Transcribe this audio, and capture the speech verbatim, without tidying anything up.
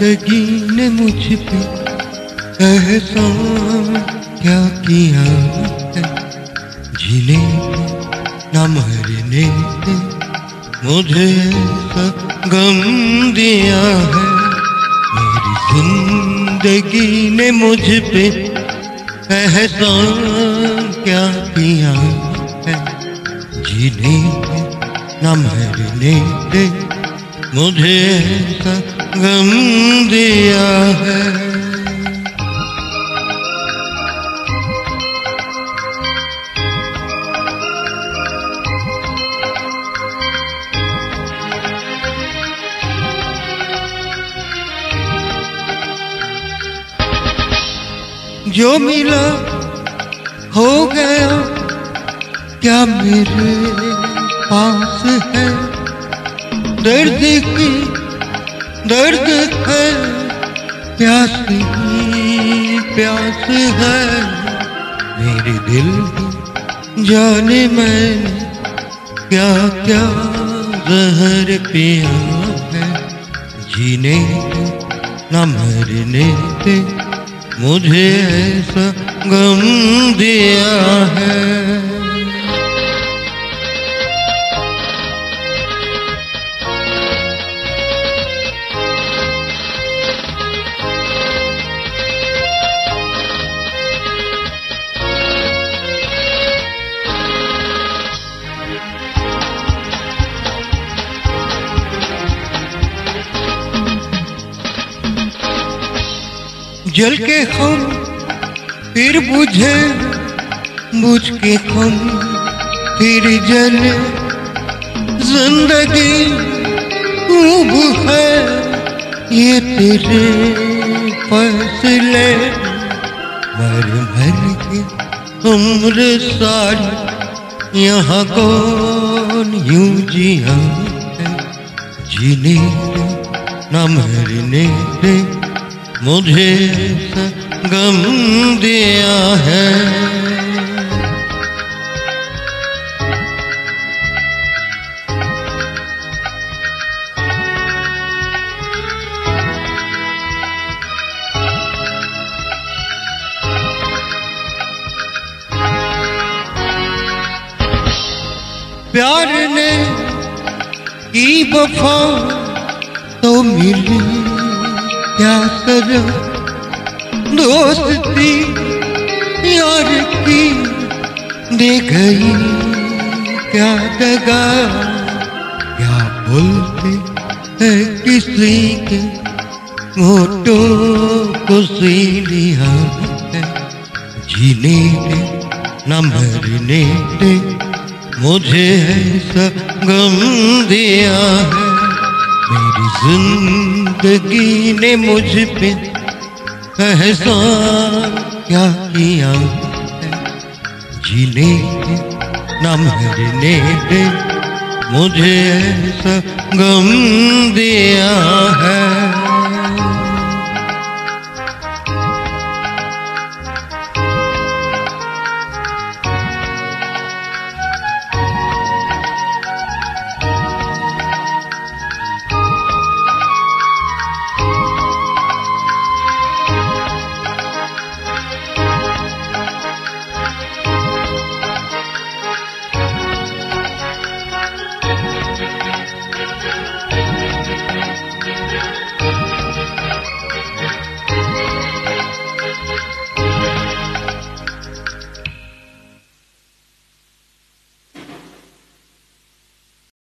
जिंदगी ने मुझ पे एहसान क्या किया है, जीने न मरने दे मुझे ऐसा गम दिया है। मेरी जिंदगी ने मुझ पे एहसान क्या किया है, जीने न मरने दे मुझे ऐसा गम दिया है। जो मिला हो गया क्या मेरे पास है, दर्द की दर्द है, प्यास की प्यास है। मेरे दिल की जाने मैंने क्या क्या जहर पिया है, जीने न मरने दे मुझे ऐसा गम दिया है। जल के हम फिर बुझे, बुझ के हम फिर जले, जिंदगी खूब है ये तेरे फैसले। मर मर के उम्र सारी यहाँ कौन यूं जिया है, जीने न मरने दे मुझे ऐसा गम दिया है। प्यार ने की वफा तो मिली क्या सजा, दोस्ती यार की दे गई क्या दगा। क्या बोलते है किसी के होठों को सी लिया है, जीने दे न मरने दे मुझे ऐसा गम दिया है। मेरी जिंदगी ने मुझ पे एहसान क्या किया है, जीने न मरने दे मुझे ऐसा गम दिया है।